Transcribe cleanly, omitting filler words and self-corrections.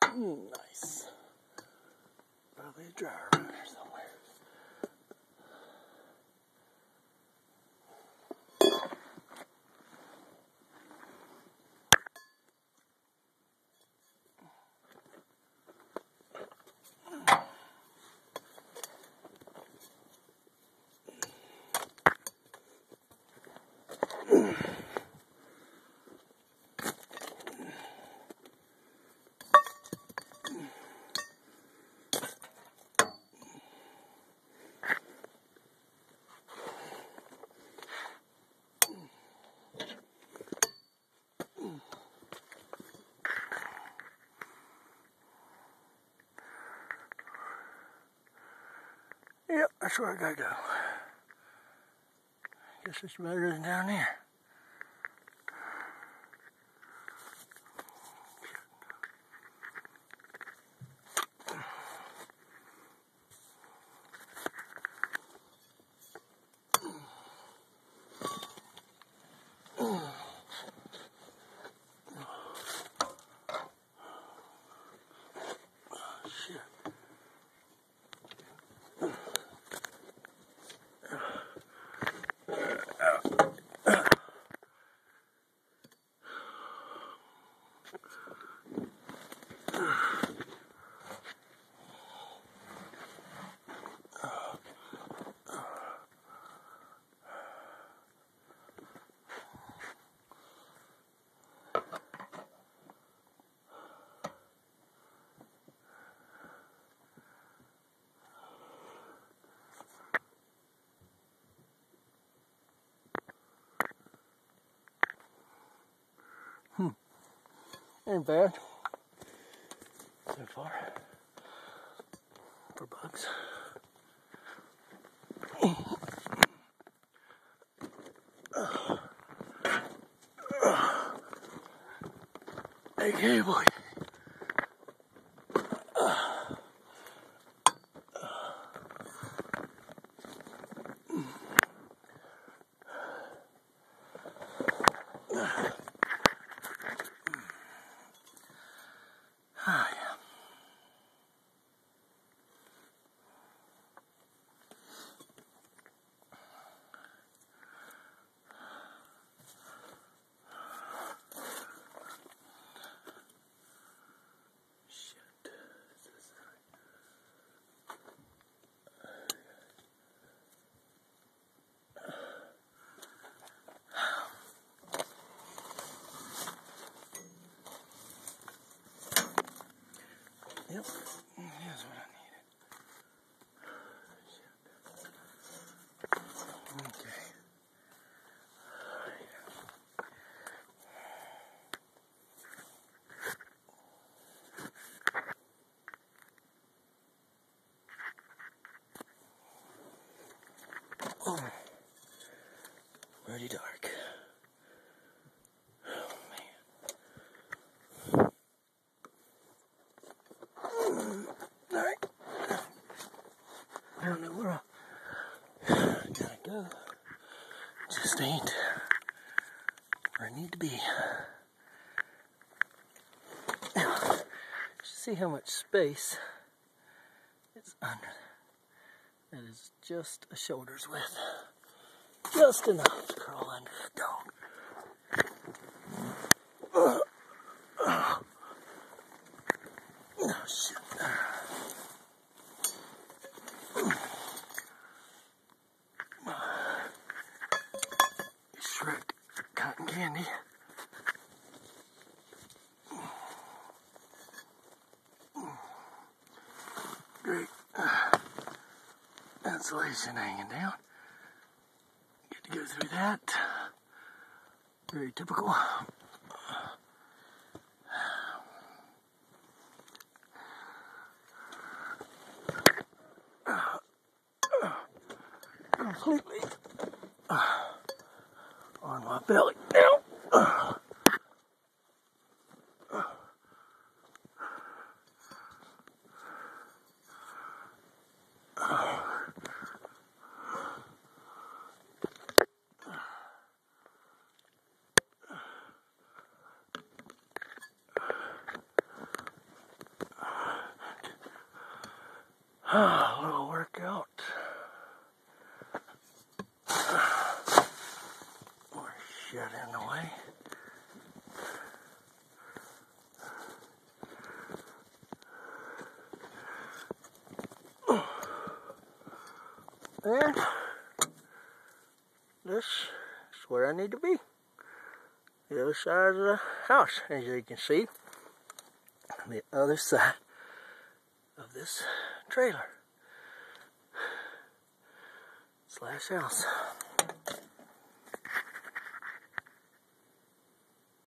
Nice. Probably a dryer runner somewhere. Yep, that's where I gotta go. Guess it's better than down there. Ain't bad so far for bugs. Hey, boy. Yep, here's what I needed. Okay. Oh, pretty dark. Oh, man. All right. I don't know where I gotta go. Just ain't where I need to be. Now, see how much space is under. That is just a shoulder's width. Just enough to crawl under that dog. Oh, shit. Shred cotton candy. Great insulation hanging down. Get to go through that. Very typical. Completely on my belly now. A little workout. More shit in the way. And this is where I need to be. The other side of the house, as you can see. The other side of this trailer / house.